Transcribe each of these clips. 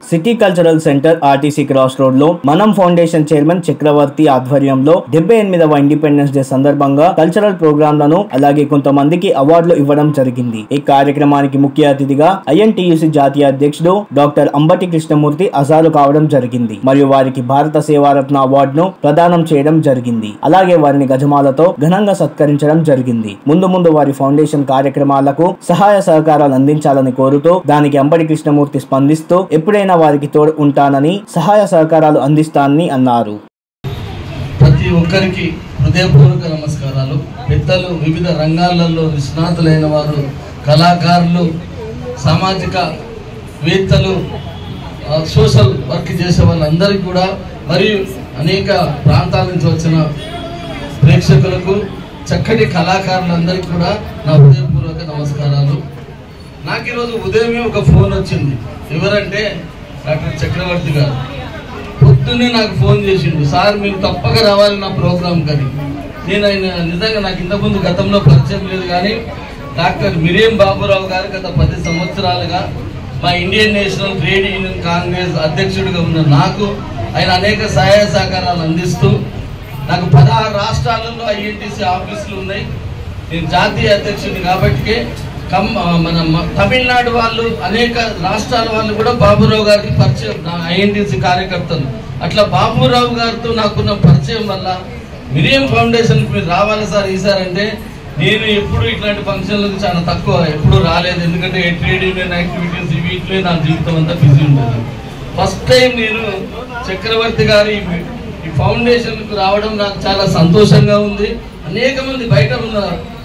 City cultural centre RTC cross road లో మనం foundation chairman Chakravarthi ఆధ్వర్యంలో 78వ ఇండిపెండెన్స్ డే సందర్భంగా కల్చరల్ ప్రోగ్రాంలను అలాగే కొంతమందికి అవార్డులు ఇవ్వడం జరిగింది। ఈ కార్యక్రమానికి ముఖ్య అతిథిగా ఐఎన్టీయూసీ జాతీయ అధ్యక్షుడు డాక్టర్ అంబటి కృష్ణమూర్తి హాజరు కావడం జరిగింది మరియు వారికి భారత సేవారత్న అవార్డును ప్రదానం చేయడం జరిగింది। అలాగే వారిని గజమాలతో ఘనంగా సత్కరించడం జరిగింది। ముందు వారి ఫౌండేషన్ కార్యక్రమాలకు సహాయ సహకారాలు అందించాలని కోరుతూ దానికి అంబటి కృష్ణమూర్తి స్పందిస్తూ ఎప్పుడైనా వారికి తోడు ఉంటానని సహాయ సహకారాలు అందిస్తానని అన్నారు। ప్రతి ఒక్కరికి హృదయపూర్వక నమస్కారాలు। పెద్దలు, వివిధ రంగాలలో నిష్ణాతులైన వారు, కళాకారులు, సామాజిక వేత్తలు, సోషల్ వర్క్ చేసే వాళ్ళందరికీ కూడా మరియు అనేక ప్రాంతాల నుంచి వచ్చిన ప్రేక్షకులకు, చక్కటి కళాకారులందరికీ కూడా నా హృదయపూర్వక నమస్కారాలు। నాకు ఈరోజు ఉదయమే ఒక ఫోన్ వచ్చింది। ఎవరంటే డాక్టర్ చక్రవర్తి గారు పొద్దున్నే నాకు ఫోన్ చేసిండు, సార్ మీరు తప్పక రావాలి నా ప్రోగ్రామ్ కానీ। నేను ఆయన నిజంగా నాకు ఇంతకుముందు గతంలో పరిచయం లేదు, కానీ డాక్టర్ మిరియం బాబురావు గారు గత 10 సంవత్సరాలుగా మా Indian national trade union congress అధ్యక్షుడిగా ఉన్న నాకు ఆయన అనేక సహాయ సహకారాలు అందిస్తూ, నాకు 16 రాష్ట్రాలలో ఐఎన్టీసీ ఆఫీసులు ఉన్నాయి। నేను జాతీయ అధ్యక్షుడిని కాబట్టి మన తమిళనాడు వాళ్ళు, అనేక రాష్ట్రాల వాళ్ళు కూడా బాబురావు గారికి పరిచయం, ఐఎన్టీసీ కార్యకర్తలు। అట్లా బాబురావు గారితో నాకున్న పరిచయం వల్ల మిరియం ఫౌండేషన్కి మీరు రావాలి సార్ ఈసారి అంటే, నేను ఎప్పుడు ఇట్లాంటి ఫంక్షన్లకు చాలా తక్కువ, ఎప్పుడు రాలేదు, ఎందుకంటే ట్రేడ్ యూనియన్ యాక్టివిటీస్ వీటిలో నా జీవితం అంతా బిజీ ఉంటుంది। ఫస్ట్ టైం నేను చక్రవర్తి గారి ఈ ఫౌండేషన్కు రావడం నాకు చాలా సంతోషంగా ఉంది। అనేక మంది బయట ఉన్న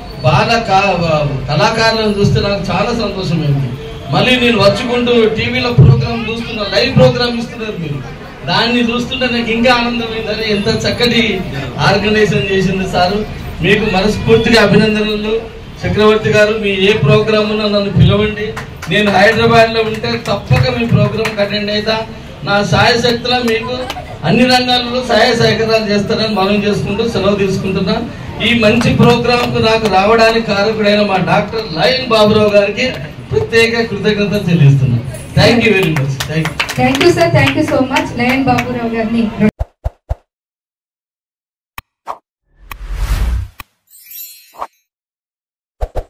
కళాకారులను చూస్తే నాకు చాలా సంతోషమైంది। మళ్ళీ నేను వచ్చుకుంటూ టీవీలో ప్రోగ్రామ్ చూస్తున్నా, లైవ్ ప్రోగ్రామ్ ఇస్తున్నారు మీరు, దాన్ని చూస్తుంటే నాకు ఇంకా ఆనందమైందని, ఎంత చక్కటి ఆర్గనైజేషన్ చేసింది సారు, మీకు మనస్ఫూర్తిగా అభినందనలు। చక్రవర్తి గారు, మీ ఏ ప్రోగ్రామ్ ఉన్నా నన్ను పిలవండి, నేను హైదరాబాద్లో ఉంటే తప్పక మీ ప్రోగ్రామ్కి అటెండ్ అవుతా। నా సాయశక్తిలో మీకు అన్ని రంగాల్లో సహాయ సహకారాలు చేస్తారని మనం చేసుకుంటూ సెలవు తీసుకుంటున్నా। ఈ మంచి ప్రోగ్రాంకు నాకు రావడానికి కారకుడైన మా డాక్టర్ లయన్ బాబురావు గారికి ప్రత్యేక కృతజ్ఞతలు చెల్లిస్తున్నాను। Thank you very much. Thank you sir, thank you so much lion Baburao గారిని।